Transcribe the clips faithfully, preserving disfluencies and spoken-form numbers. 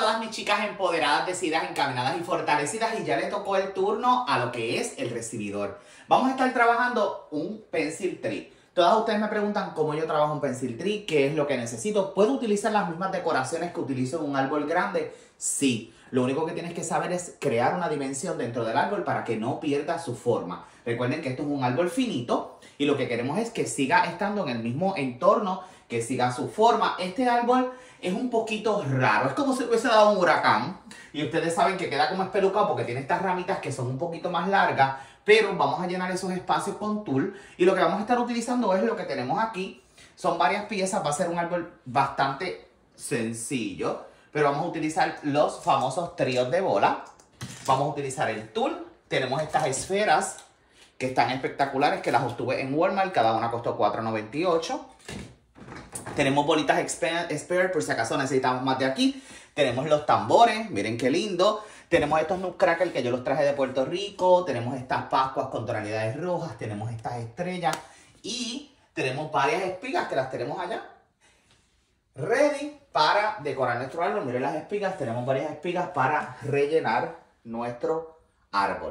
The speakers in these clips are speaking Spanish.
todas mis chicas empoderadas, decididas, encaminadas y fortalecidas, y ya le tocó el turno a lo que es el recibidor. Vamos a estar trabajando un pencil tree. Todas ustedes me preguntan cómo yo trabajo un pencil tree, qué es lo que necesito. ¿Puedo utilizar las mismas decoraciones que utilizo en un árbol grande? Sí. Lo único que tienes que saber es crear una dimensión dentro del árbol para que no pierda su forma. Recuerden que esto es un árbol finito y lo que queremos es que siga estando en el mismo entorno, que siga su forma. Este árbol es un poquito raro, es como si hubiese dado un huracán. Y ustedes saben que queda como espelucado porque tiene estas ramitas que son un poquito más largas, pero vamos a llenar esos espacios con tul. Y lo que vamos a estar utilizando es lo que tenemos aquí. Son varias piezas, va a ser un árbol bastante sencillo, pero vamos a utilizar los famosos tríos de bola. Vamos a utilizar el tul. Tenemos estas esferas que están espectaculares, que las obtuve en Walmart, cada una costó cuatro noventa y ocho. Tenemos bolitas spare, por si acaso necesitamos más de aquí. Tenemos los tambores, miren qué lindo. Tenemos estos nutcrackers que yo los traje de Puerto Rico. Tenemos estas pascuas con tonalidades rojas. Tenemos estas estrellas. Y tenemos varias espigas que las tenemos allá, ready para decorar nuestro árbol. Miren las espigas, tenemos varias espigas para rellenar nuestro árbol.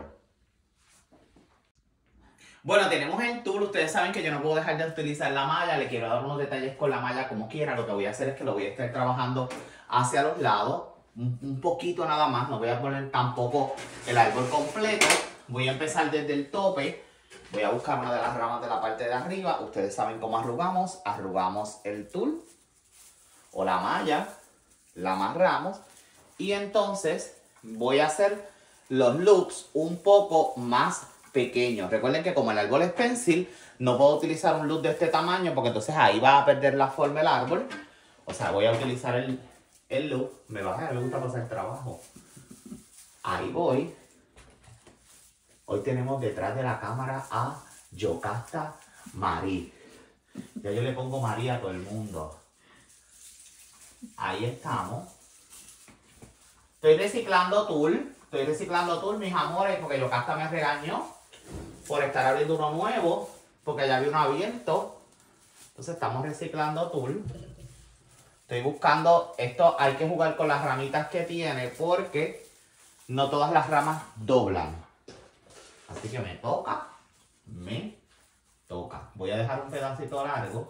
Bueno, tenemos el tul. Ustedes saben que yo no puedo dejar de utilizar la malla. Le quiero dar unos detalles con la malla como quiera. Lo que voy a hacer es que lo voy a estar trabajando hacia los lados. Un, un poquito nada más. No voy a poner tampoco el árbol completo. Voy a empezar desde el tope. Voy a buscar una de las ramas de la parte de arriba. Ustedes saben cómo arrugamos. Arrugamos el tul o la malla. La amarramos. Y entonces voy a hacer los loops un poco más pequeños. Recuerden que como el árbol es pencil, no puedo utilizar un loop de este tamaño porque entonces ahí va a perder la forma el árbol. O sea, voy a utilizar el, el loop. Me va a dejar, me gusta pasar el trabajo. Ahí voy. Hoy tenemos detrás de la cámara a Yocasta Marí. Ya yo le pongo María a todo el mundo. Ahí estamos. Estoy reciclando tul. Estoy reciclando tul, mis amores, porque Yocasta me regañó por estar abriendo uno nuevo, porque ya había uno abierto. Entonces estamos reciclando tul. Estoy buscando, esto hay que jugar con las ramitas que tiene, porque no todas las ramas doblan. Así que me toca, me toca. Voy a dejar un pedacito largo.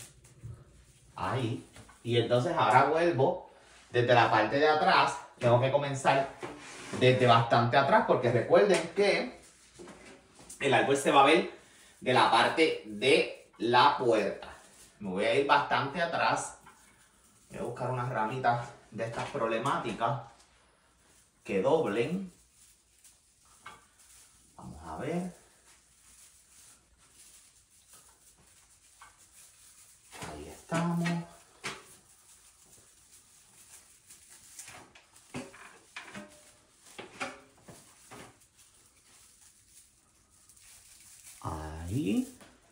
Ahí. Y entonces ahora vuelvo desde la parte de atrás. Tengo que comenzar desde bastante atrás, porque recuerden que el árbol se va a ver de la parte de la puerta. Me voy a ir bastante atrás. Voy a buscar unas ramitas de estas problemáticas que doblen. Vamos a ver. Ahí estamos. Ahí.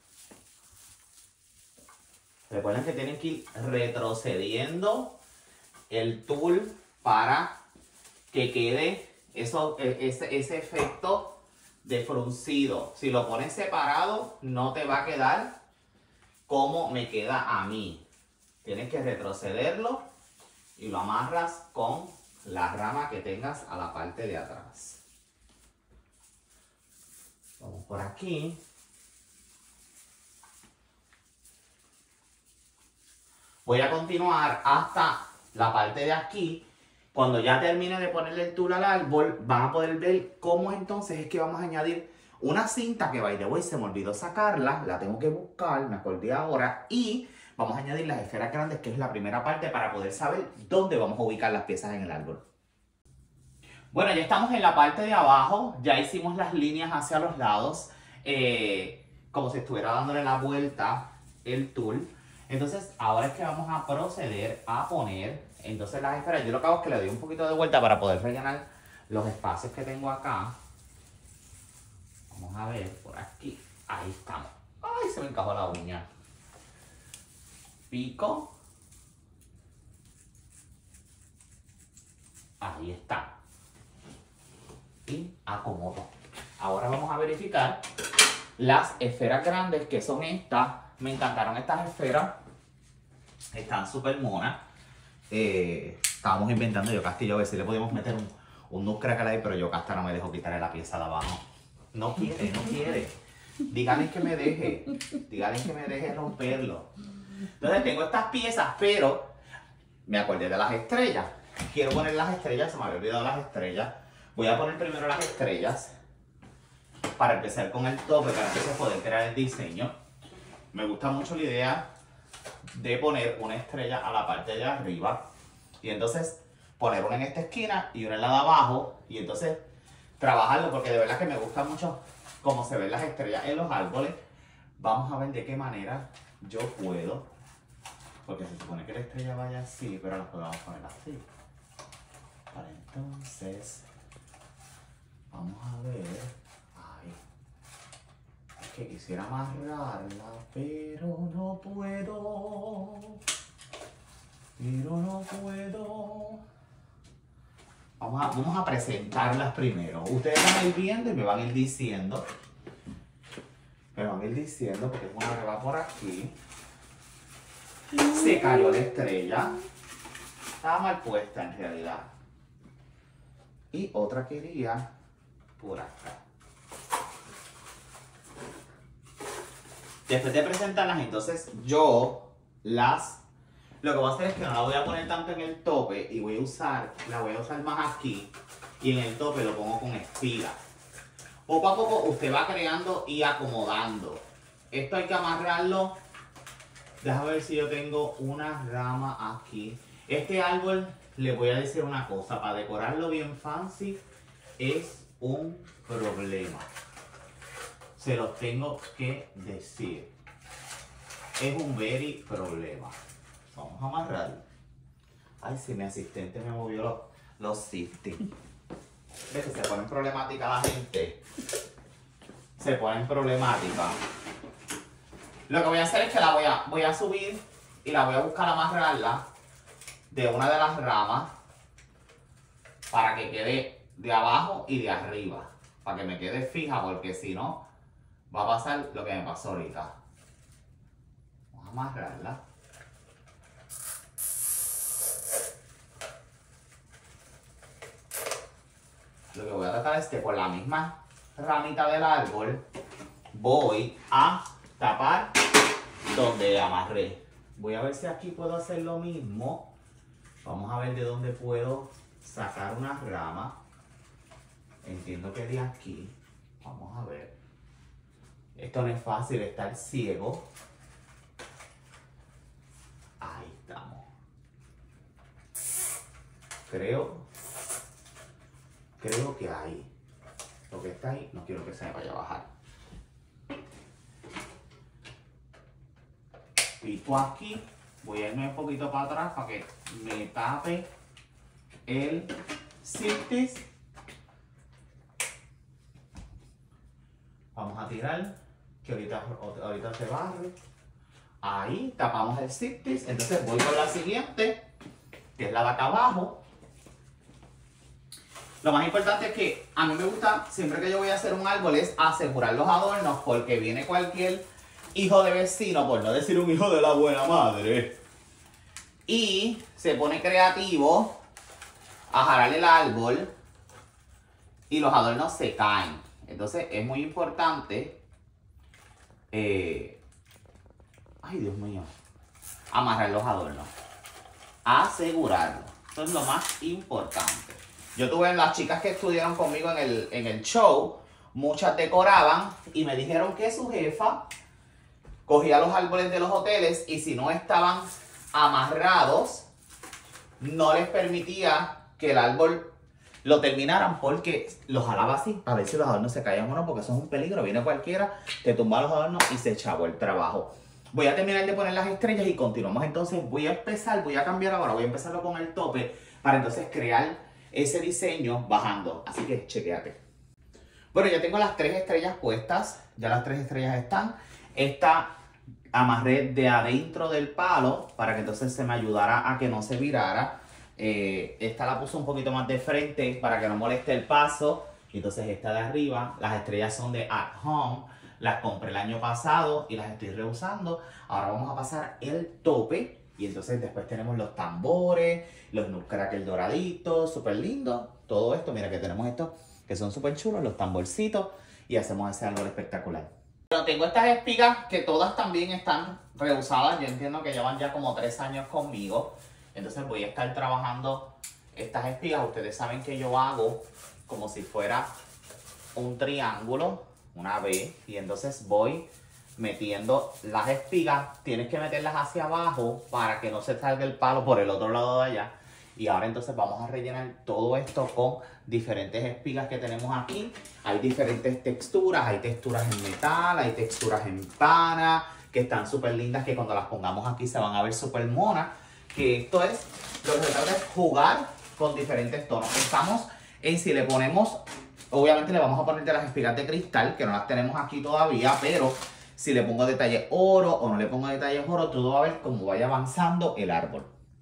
Recuerden que tienen que ir retrocediendo el tul para que quede eso, ese, ese efecto de fruncido. Si lo pones separado, no te va a quedar como me queda a mí. Tienes que retrocederlo y lo amarras con la rama que tengas a la parte de atrás. Vamos por aquí. Voy a continuar hasta la parte de aquí. Cuando ya termine de ponerle el tul al árbol, van a poder ver cómo entonces es que vamos a añadir una cinta que, by the way, se me olvidó sacarla. La tengo que buscar, me acordé ahora. Y vamos a añadir las esferas grandes, que es la primera parte, para poder saber dónde vamos a ubicar las piezas en el árbol. Bueno, ya estamos en la parte de abajo. Ya hicimos las líneas hacia los lados. Eh, como si estuviera dándole la vuelta el tul. Entonces, ahora es que vamos a proceder a poner entonces las esferas. Yo lo que hago es que le doy un poquito de vuelta para poder rellenar los espacios que tengo acá. Vamos a ver por aquí. Ahí estamos. ¡Ay! Se me encajó la uña. Pico. Ahí está. Y acomodo. Ahora vamos a verificar las esferas grandes, que son estas. Me encantaron estas esferas. Están súper monas. Eh, estábamos inventando yo Castillo a ver si le podíamos meter un, un nut cracker ahí, pero yo Casta no me dejó quitarle la pieza de abajo. No quiere, no quiere. Díganle que me deje. Díganle que me deje romperlo. Entonces tengo estas piezas, pero me acordé de las estrellas. Quiero poner las estrellas, se me había olvidado las estrellas. Voy a poner primero las estrellas para empezar con el tope, para entonces poder crear el diseño. Me gusta mucho la idea de poner una estrella a la parte de arriba y entonces poner una en esta esquina y una en la de abajo y entonces trabajarlo, porque de verdad que me gusta mucho cómo se ven las estrellas en los árboles. Vamos a ver de qué manera yo puedo, porque se supone que la estrella vaya así, pero las podemos poner así. Para entonces, vamos a ver. Ay, es que quisiera amarrarla, pero no puedo. Pero no puedo. Vamos a, vamos a presentarlas primero. Ustedes van a ir viendo y me van a ir diciendo. Me van a ir diciendo, porque una que va por aquí. Se cayó la estrella. Estaba mal puesta en realidad. Y otra que iría por acá. Después de presentarlas, entonces yo las... Lo que voy a hacer es que no la voy a poner tanto en el tope y voy a usar, la voy a usar más aquí. Y en el tope lo pongo con espiga. Poco a poco usted va creando y acomodando. Esto hay que amarrarlo. Déjame ver si yo tengo una rama aquí. Este árbol, le voy a decir una cosa. Para decorarlo bien fancy, es un problema. Se los tengo que decir. Es un very problema. Vamos a amarrarlo. Ay, si mi asistente me movió los, los sifting. ¿Ves que se ponen problemática la gente? Se ponen problemática. Lo que voy a hacer es que la voy a, voy a subir y la voy a buscar amarrarla de una de las ramas para que quede de abajo y de arriba. Para que me quede fija, porque si no va a pasar lo que me pasó ahorita. Vamos a amarrarla. Lo que voy a tratar es que por la misma ramita del árbol voy a tapar donde amarré. Voy a ver si aquí puedo hacer lo mismo. Vamos a ver de dónde puedo sacar una rama. Entiendo que de aquí. Vamos a ver. Esto no es fácil, estar ciego. Ahí estamos. Creo... Creo que ahí, lo que está ahí, no quiero que se me vaya a bajar. Pito aquí, voy a irme un poquito para atrás para que me tape el sifting. Vamos a tirar, que ahorita, ahorita se barre. Ahí, tapamos el sifting. Entonces voy con la siguiente, que es la de acá abajo. Lo más importante es que a mí me gusta, siempre que yo voy a hacer un árbol, es asegurar los adornos, porque viene cualquier hijo de vecino, por no decir un hijo de la buena madre, y se pone creativo a jalar el árbol y los adornos se caen. Entonces es muy importante, eh, ay Dios mío, amarrar los adornos, asegurarlo. Eso es lo más importante. Yo tuve las chicas que estudiaron conmigo en el, en el show, muchas decoraban y me dijeron que su jefa cogía los árboles de los hoteles y si no estaban amarrados, no les permitía que el árbol lo terminaran porque los jalaba así, a ver si los adornos se caían o no, porque eso es un peligro. Viene cualquiera, te tumba los adornos y se echaba el trabajo. Voy a terminar de poner las estrellas y continuamos. Entonces voy a empezar, voy a cambiar ahora, voy a empezarlo con el tope para entonces crear ese diseño bajando. Así que chequéate. Bueno, ya tengo las tres estrellas puestas. Ya las tres estrellas están. Esta amarré de adentro del palo para que entonces se me ayudara a que no se virara. Eh, esta la puse un poquito más de frente para que no moleste el paso. Y entonces esta de arriba, las estrellas son de At Home. Las compré el año pasado y las estoy reusando. Ahora vamos a pasar el tope Y entonces después tenemos los tambores, los nutcrackers doraditos, súper lindos. Todo esto, mira que tenemos estos que son súper chulos, los tamborcitos. Y hacemos ese árbol espectacular. Pero tengo estas espigas que todas también están reusadas. Yo entiendo que llevan ya como tres años conmigo. Entonces voy a estar trabajando estas espigas. Ustedes saben que yo hago como si fuera un triángulo, una V. Y entonces voy metiendo las espigas. Tienes que meterlas hacia abajo para que no se salga el palo por el otro lado de allá. Y ahora entonces vamos a rellenar todo esto con diferentes espigas que tenemos aquí. Hay diferentes texturas, hay texturas en metal, hay texturas en pana, que están súper lindas, que cuando las pongamos aquí se van a ver súper monas. Que esto es, lo que se trata es jugar con diferentes tonos. Estamos en si le ponemos, obviamente le vamos a poner de las espigas de cristal, que no las tenemos aquí todavía, pero si le pongo detalle oro o no le pongo detalles oro, todo va a ver cómo vaya avanzando el árbol.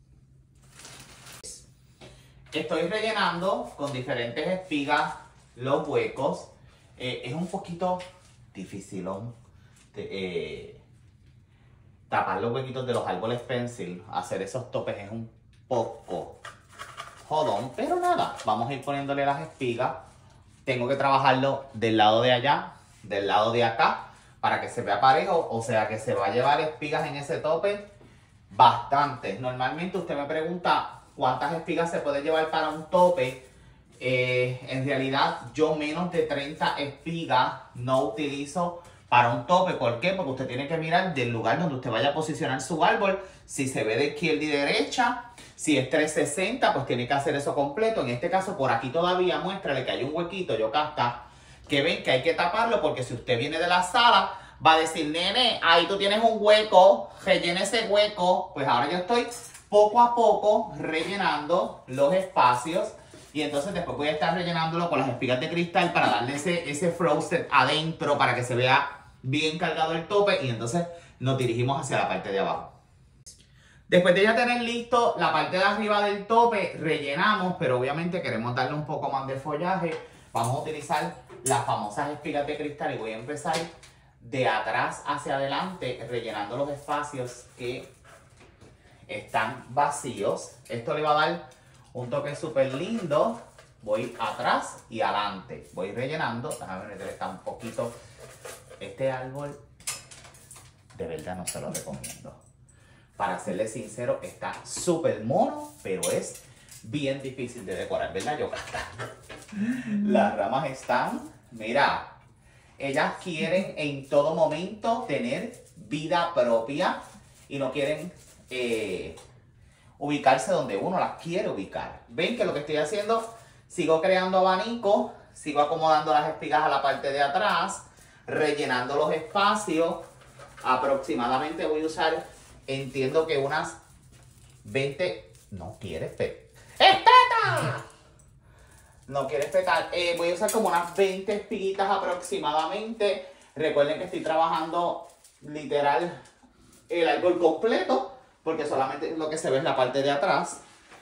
Estoy rellenando con diferentes espigas los huecos. Eh, es un poquito dificilón de, eh, tapar los huequitos de los árboles pencil. Hacer esos topes es un poco jodón, pero nada. Vamos a ir poniéndole las espigas. Tengo que trabajarlo del lado de allá, del lado de acá, para que se vea parejo. O sea que se va a llevar espigas en ese tope bastantes. Normalmente usted me pregunta cuántas espigas se puede llevar para un tope. Eh, en realidad yo menos de treinta espigas no utilizo para un tope. ¿Por qué? Porque usted tiene que mirar del lugar donde usted vaya a posicionar su árbol. Si se ve de izquierda y derecha, si es trescientos sesenta, pues tiene que hacer eso completo. En este caso por aquí todavía muéstrale que hay un huequito, Yocasta, que ven que hay que taparlo, porque si usted viene de la sala va a decir, nene, ahí tú tienes un hueco, rellena ese hueco. Pues ahora yo estoy poco a poco rellenando los espacios y entonces después voy a estar rellenándolo con las espigas de cristal para darle ese, ese frosted adentro para que se vea bien cargado el tope y entonces nos dirigimos hacia la parte de abajo. Después de ya tener listo la parte de arriba del tope, rellenamos, pero obviamente queremos darle un poco más de follaje. Vamos a utilizar las famosas espigas de cristal y voy a empezar de atrás hacia adelante rellenando los espacios que están vacíos. Esto le va a dar un toque súper lindo. Voy atrás y adelante. Voy rellenando. Déjame meter está un poquito. Este árbol de verdad no se lo recomiendo. Para serle sincero, está súper mono, pero es bien difícil de decorar, ¿verdad, Yocasta? Las ramas están, mira, ellas quieren en todo momento tener vida propia y no quieren Eh, ubicarse donde uno las quiere ubicar. Ven que lo que estoy haciendo, sigo creando abanico, sigo acomodando las espigas a la parte de atrás, rellenando los espacios. Aproximadamente voy a usar, entiendo que unas veinte, no quieres petar. ¡Espeta! No quieres petar. Eh, voy a usar como unas veinte espiguitas aproximadamente. Recuerden que estoy trabajando literal el árbol completo, porque solamente lo que se ve es la parte de atrás.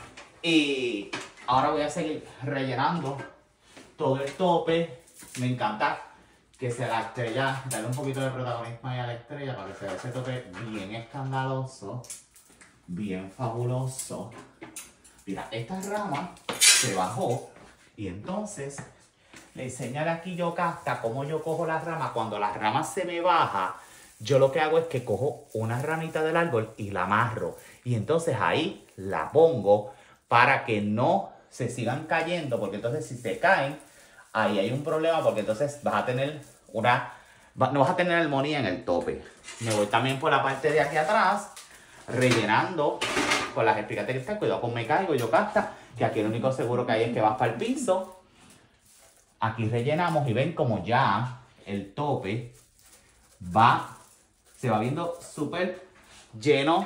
Y ahora voy a seguir rellenando todo el tope. Me encanta que se la estrella, darle un poquito de protagonismo ahí a la estrella para que se vea ese tope bien escandaloso, bien fabuloso. Mira, esta rama se bajó y entonces le enseñaré aquí Yocasta cómo yo cojo la rama. Cuando la rama se me baja, yo lo que hago es que cojo una ramita del árbol y la amarro. Y entonces ahí la pongo para que no se sigan cayendo. Porque entonces si se caen, ahí hay un problema. Porque entonces vas a tener una... no vas a tener armonía en el tope. Me voy también por la parte de aquí atrás, rellenando con las espigas de cristal. Cuidado con me caigo, Yocasta, que aquí el único seguro que hay es que vas para el piso. Aquí rellenamos y ven como ya el tope va... se va viendo súper lleno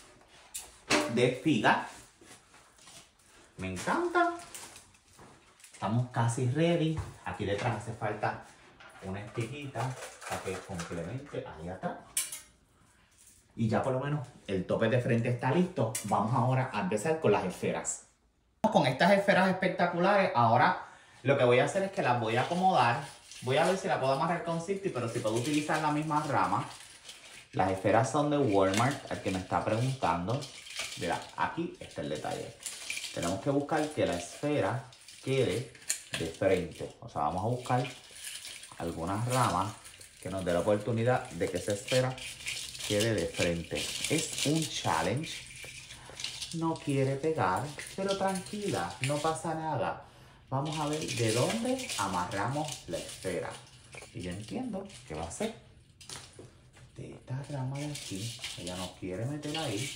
de espigas. Me encanta. Estamos casi ready. Aquí detrás hace falta una espiguita para que complemente ahí atrás. Y ya por lo menos el tope de frente está listo. Vamos ahora a empezar con las esferas. Con estas esferas espectaculares, ahora lo que voy a hacer es que las voy a acomodar. Voy a ver si la puedo amarrar con Sifty, pero si puedo utilizar la misma rama. Las esferas son de Walmart, al que me está preguntando. Mira, aquí está el detalle. Tenemos que buscar que la esfera quede de frente. O sea, vamos a buscar algunas ramas que nos dé la oportunidad de que esa esfera quede de frente. Es un challenge. No quiere pegar, pero tranquila, no pasa nada. Vamos a ver de dónde amarramos la esfera. Y yo entiendo que va a ser de esta rama de aquí. Ella no quiere meter ahí.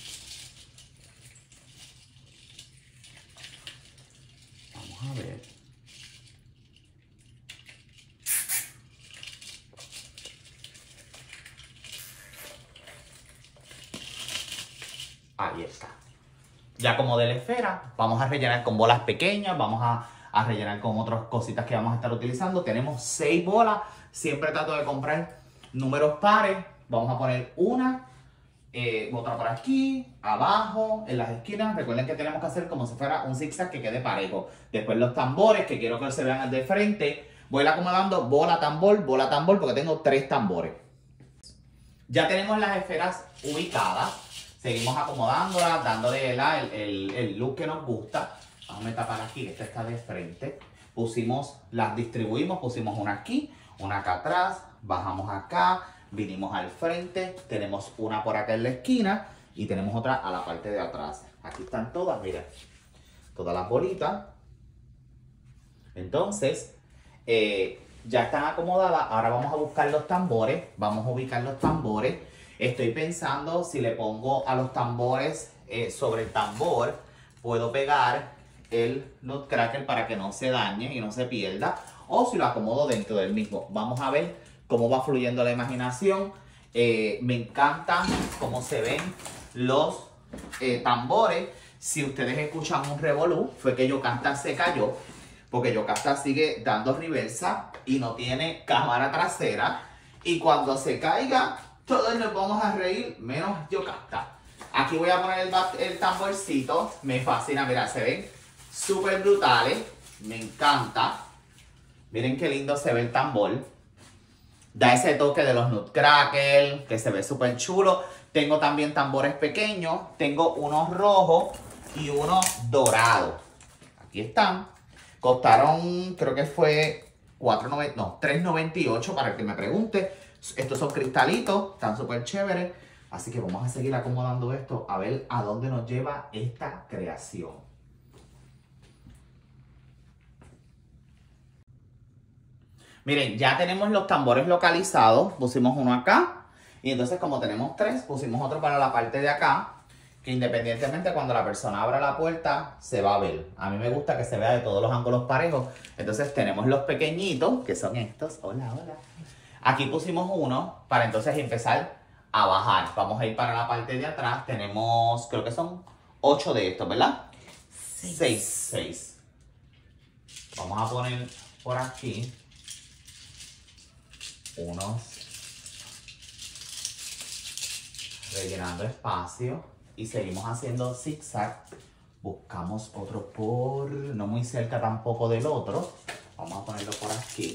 Vamos a ver. Ahí está. Ya como de la esfera, vamos a rellenar con bolas pequeñas, vamos a, a rellenar con otras cositas que vamos a estar utilizando. Tenemos seis bolas, siempre trato de comprar números pares. Vamos a poner una, eh, otra por aquí, abajo, en las esquinas. Recuerden que tenemos que hacer como si fuera un zigzag que quede parejo. Después los tambores, que quiero que se vean de frente. Voy acomodando bola, tambor, bola, tambor, porque tengo tres tambores. Ya tenemos las esferas ubicadas. Seguimos acomodándolas, dándole la, el, el, el look que nos gusta. Vamos a tapar aquí, esta está de frente. Pusimos, las distribuimos, pusimos una aquí, una acá atrás, bajamos acá, vinimos al frente, tenemos una por acá en la esquina y tenemos otra a la parte de atrás. Aquí están todas, miren, todas las bolitas. Entonces, eh, ya están acomodadas. Ahora vamos a buscar los tambores, vamos a ubicar los tambores. Estoy pensando si le pongo a los tambores eh, sobre el tambor, puedo pegar el nutcracker para que no se dañe y no se pierda. O si lo acomodo dentro del mismo. Vamos a ver cómo va fluyendo la imaginación. Eh, me encanta cómo se ven los eh, tambores. Si ustedes escuchan un revolú, fue que Yocasta se cayó. Porque Yocasta sigue dando reversa y no tiene cámara trasera. Y cuando se caiga, todos nos vamos a reír, menos Yocasta. Aquí voy a poner el, el tamborcito. Me fascina, mira, se ven súper brutales. Me encanta. Miren qué lindo se ve el tambor. Da ese toque de los nutcrackers, que se ve súper chulo. Tengo también tambores pequeños. Tengo unos rojos y unos dorados. Aquí están. Costaron, creo que fue cuatro noventa, no, tres noventa y ocho para el que me pregunte. Estos son cristalitos, están súper chéveres. Así que vamos a seguir acomodando esto a ver a dónde nos lleva esta creación. Miren, ya tenemos los tambores localizados. Pusimos uno acá. Y entonces como tenemos tres, pusimos otro para la parte de acá. Que independientemente cuando la persona abra la puerta, se va a ver. A mí me gusta que se vea de todos los ángulos parejos. Entonces tenemos los pequeñitos, que son estos. Hola, hola. Aquí pusimos uno para entonces empezar a bajar. Vamos a ir para la parte de atrás. Tenemos, creo que son ocho de estos, ¿verdad? Seis. Seis. Seis. Vamos a poner por aquí unos rellenando espacio y seguimos haciendo zigzag. Buscamos otro por, no muy cerca tampoco del otro. Vamos a ponerlo por aquí.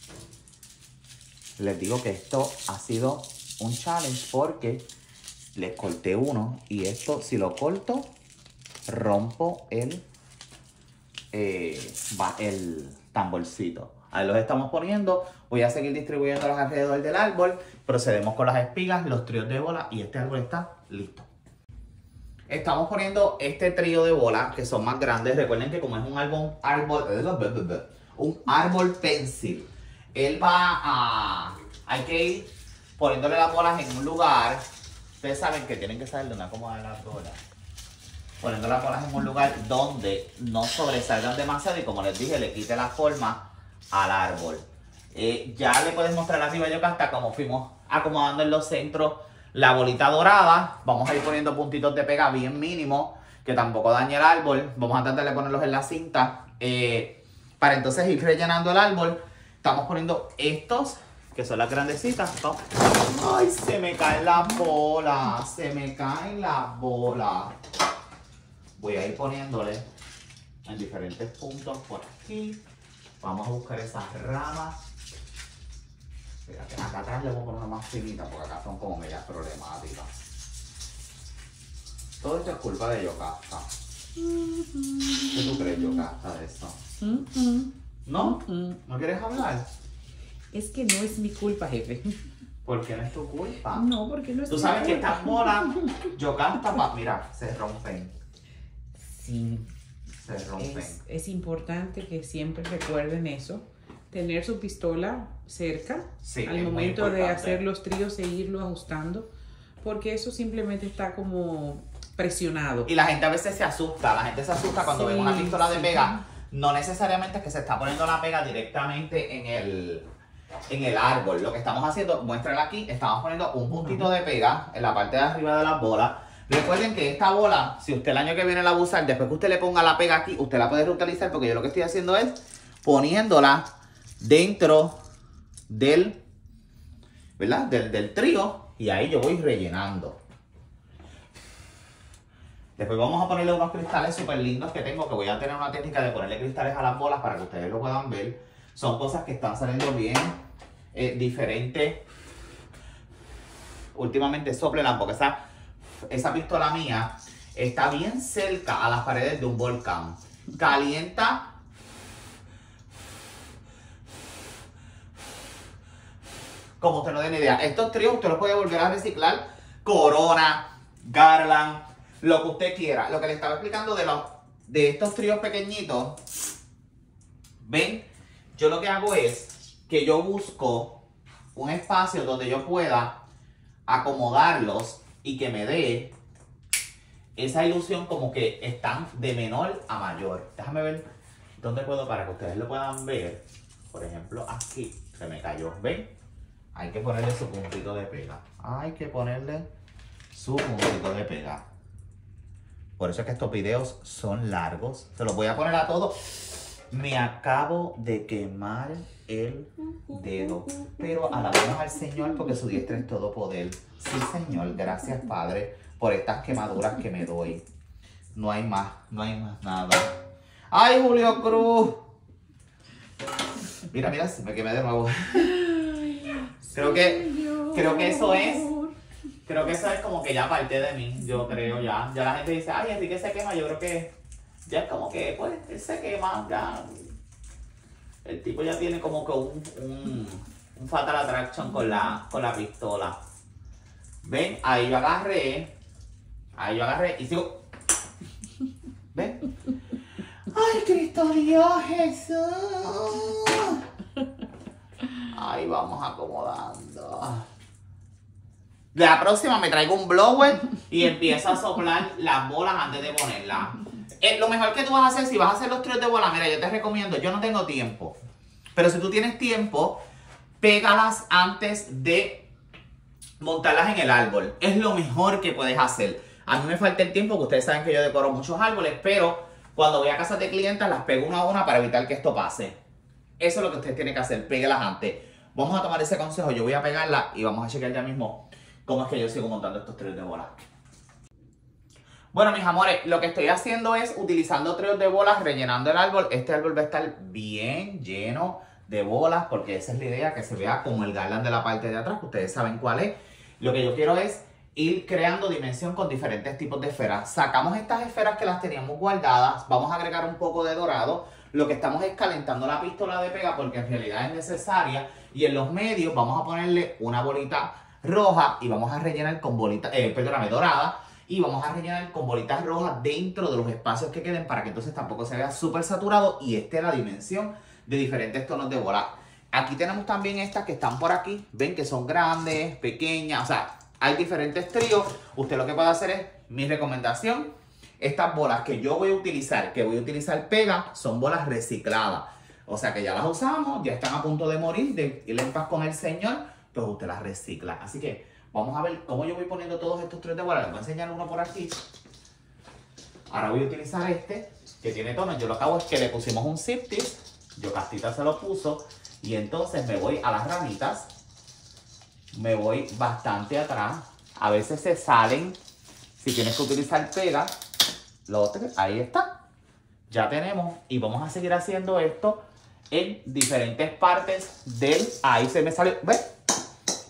Les digo que esto ha sido un challenge porque les corté uno y esto, si lo corto, rompo el, eh, el tamborcito. Ahí los estamos poniendo. Voy a seguir distribuyéndolos alrededor del árbol. Procedemos con las espigas, los tríos de bola y este árbol está listo. Estamos poniendo este trío de bolas que son más grandes. Recuerden que como es un árbol, árbol, un árbol pencil, él va a... Hay que ir poniéndole las bolas en un lugar. Ustedes saben que tienen que saber dónde acomodar las bolas. Poniendo las bolas en un lugar donde no sobresalgan demasiado y como les dije, le quite la forma al árbol. Eh, ya le puedes mostrar arriba a Yocasta como fuimos acomodando en los centros la bolita dorada. Vamos a ir poniendo puntitos de pega bien mínimo, que tampoco dañe el árbol. Vamos a tratar de ponerlos en la cinta. Eh, para entonces ir rellenando el árbol, estamos poniendo estos, que son las grandecitas. ¡Ay, se me caen las bolas! Se me caen las bolas. Voy a ir poniéndole en diferentes puntos por aquí. Vamos a buscar esas ramas. Fíjate, acá atrás le voy a poner una más finita porque acá son como medias problemáticas. Todo esto es culpa de Yocasta. ¿Qué tú crees, Yocasta, de eso? ¿No? ¿No quieres hablar? Es que no es mi culpa, jefe. ¿Por qué no es tu culpa? No, porque no es Tú mi sabes culpa. que estas bolas, Yocasta, pa, mira, se rompen. Sí. Se rompen. Es, es importante que siempre recuerden eso. Tener su pistola cerca Sí, al es muy momento de importante. hacer los tríos e irlo ajustando. Porque eso simplemente está como presionado. Y la gente a veces se asusta. La gente se asusta cuando Sí, ven una pistola de sí. pega. No necesariamente es que se está poniendo la pega directamente en el, en el árbol. Lo que estamos haciendo, muéstrala aquí, estamos poniendo un puntito de pega en la parte de arriba de las bolas. Recuerden que esta bola, si usted el año que viene la va a usar, después que usted le ponga la pega aquí, usted la puede reutilizar, porque yo lo que estoy haciendo es poniéndola dentro del, ¿verdad? Del, del trío, y ahí yo voy rellenando. Después vamos a ponerle unos cristales súper lindos que tengo, que voy a tener una técnica de ponerle cristales a las bolas para que ustedes lo puedan ver. Son cosas que están saliendo bien, eh, diferentes. Últimamente soplelan porque esa, esa pistola mía está bien cerca a las paredes de un volcán. Calienta. Como usted no tiene idea. Estos tríos usted los puede volver a reciclar. Corona, Garland, lo que usted quiera. Lo que le estaba explicando de, los, de estos tríos pequeñitos. ¿Ven? Yo lo que hago es que yo busco un espacio donde yo pueda acomodarlos y que me dé esa ilusión como que están de menor a mayor. Déjame ver dónde puedo para que ustedes lo puedan ver. Por ejemplo, aquí se me cayó. ¿Ven? Hay que ponerle su puntito de pega. Hay que ponerle su puntito de pega. Por eso es que estos videos son largos. Se los voy a poner a todos. Me acabo de quemar el dedo. Pero alabamos al Señor porque su diestra es todo poder. Sí, Señor. Gracias, Padre, por estas quemaduras que me doy. No hay más. No hay más nada. ¡Ay, Julio Cruz! Mira, mira, me quemé de nuevo. Creo que, creo que eso es, creo que eso es como que ya parte de mí, yo creo ya. Ya la gente dice, ay, Enrique se quema, yo creo que ya es como que, pues, él se quema, ya. El tipo ya tiene como que un, un, un fatal attraction con la, con la pistola. Ven, ahí yo agarré, ahí yo agarré y sigo. ¿Ven? Ay, Cristo Dios Jesús. Ahí vamos acomodando. La próxima me traigo un blower y empiezo a soplar las bolas antes de ponerlas. Eh, lo mejor que tú vas a hacer, si vas a hacer los tríos de bola, mira, yo te recomiendo, yo no tengo tiempo. Pero si tú tienes tiempo, pégalas antes de montarlas en el árbol. Es lo mejor que puedes hacer. A mí me falta el tiempo, porque ustedes saben que yo decoro muchos árboles, pero cuando voy a casa de clientes las pego una a una para evitar que esto pase. Eso es lo que usted tiene que hacer, péguelas antes. Vamos a tomar ese consejo, yo voy a pegarla y vamos a chequear ya mismo cómo es que yo sigo montando estos tríos de bolas. Bueno, mis amores, lo que estoy haciendo es utilizando tríos de bolas, rellenando el árbol. Este árbol va a estar bien lleno de bolas porque esa es la idea, que se vea como el garland de la parte de atrás, que ustedes saben cuál es. Lo que yo quiero es ir creando dimensión con diferentes tipos de esferas. Sacamos estas esferas que las teníamos guardadas, vamos a agregar un poco de dorado. Lo que estamos es calentando la pistola de pega porque en realidad es necesaria. Y en los medios vamos a ponerle una bolita roja y vamos a rellenar con bolitas, eh, perdóname, dorada. Y vamos a rellenar con bolitas rojas dentro de los espacios que queden para que entonces tampoco se vea súper saturado y esté la dimensión de diferentes tonos de bola. Aquí tenemos también estas que están por aquí. Ven que son grandes, pequeñas, o sea, hay diferentes tríos. Usted lo que puede hacer es, mi recomendación, estas bolas que yo voy a utilizar, que voy a utilizar pega, son bolas recicladas. O sea que ya las usamos, ya están a punto de morir, de ir en paz con el Señor, pues usted las recicla. Así que vamos a ver cómo yo voy poniendo todos estos tríos de bolas. Les voy a enseñar uno por aquí. Ahora voy a utilizar este, que tiene tonos. Yo lo que hago es que le pusimos un zip tip. Yocastita se lo puso. Y entonces me voy a las ramitas. Me voy bastante atrás. A veces se salen. Si tienes que utilizar pega, lo otro, ahí está. Ya tenemos. Y vamos a seguir haciendo esto en diferentes partes del... Ahí se me salió. ¿Ves?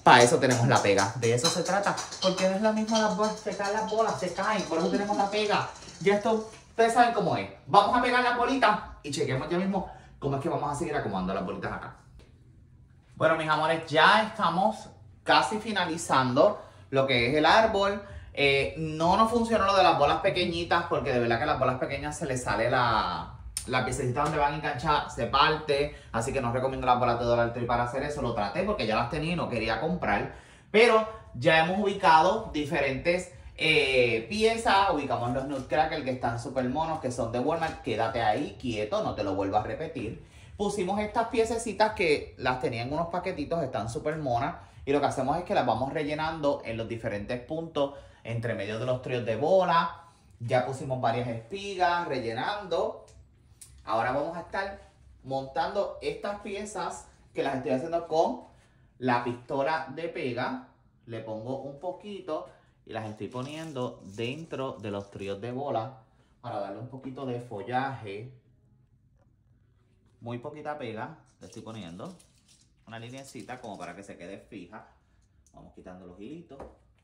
para eso tenemos la pega. De eso se trata. Porque no es lo mismo las bolas, se caen las bolas, se caen. Por eso tenemos la pega. Ya esto, ustedes saben cómo es. Vamos a pegar las bolitas y chequemos ya mismo cómo es que vamos a seguir acomodando las bolitas acá. Bueno, mis amores, ya estamos casi finalizando lo que es el árbol. Eh, no nos funcionó lo de las bolas pequeñitas porque de verdad que las bolas pequeñas se les sale la... La piececita donde van a enganchar se parte, así que no recomiendo las bolas de Dollar Tree para hacer eso. Lo traté porque ya las tenía y no quería comprar. Pero ya hemos ubicado diferentes eh, piezas. Ubicamos los Nutcracker que están súper monos, que son de Walmart. Quédate ahí quieto, no te lo vuelvo a repetir. Pusimos estas piececitas que las tenía en unos paquetitos, están súper monas. Y lo que hacemos es que las vamos rellenando en los diferentes puntos entre medio de los tríos de bola. Ya pusimos varias espigas rellenando. Ahora vamos a estar montando estas piezas que las estoy haciendo con la pistola de pega. Le pongo un poquito y las estoy poniendo dentro de los tríos de bola para darle un poquito de follaje. Muy poquita pega le estoy poniendo. Una lineecita como para que se quede fija. Vamos quitando los hilitos.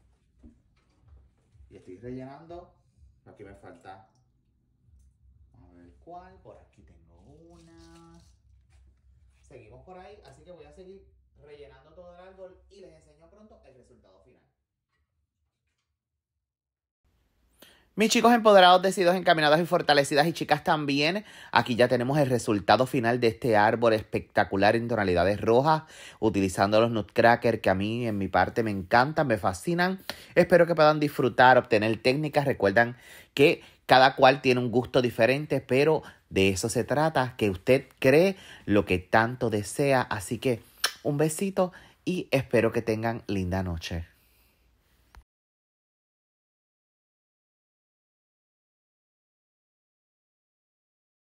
Y estoy rellenando. Aquí me falta... A ver cuál, por aquí tengo una. Seguimos por ahí, así que voy a seguir rellenando todo el árbol y les enseño pronto el resultado final. Mis chicos empoderados, decididos, encaminados y fortalecidas y chicas también, aquí ya tenemos el resultado final de este árbol espectacular en tonalidades rojas, utilizando los Nutcracker que a mí en mi parte me encantan, me fascinan. Espero que puedan disfrutar, obtener técnicas. Recuerdan que cada cual tiene un gusto diferente, pero de eso se trata, que usted cree lo que tanto desea. Así que un besito y espero que tengan linda noche.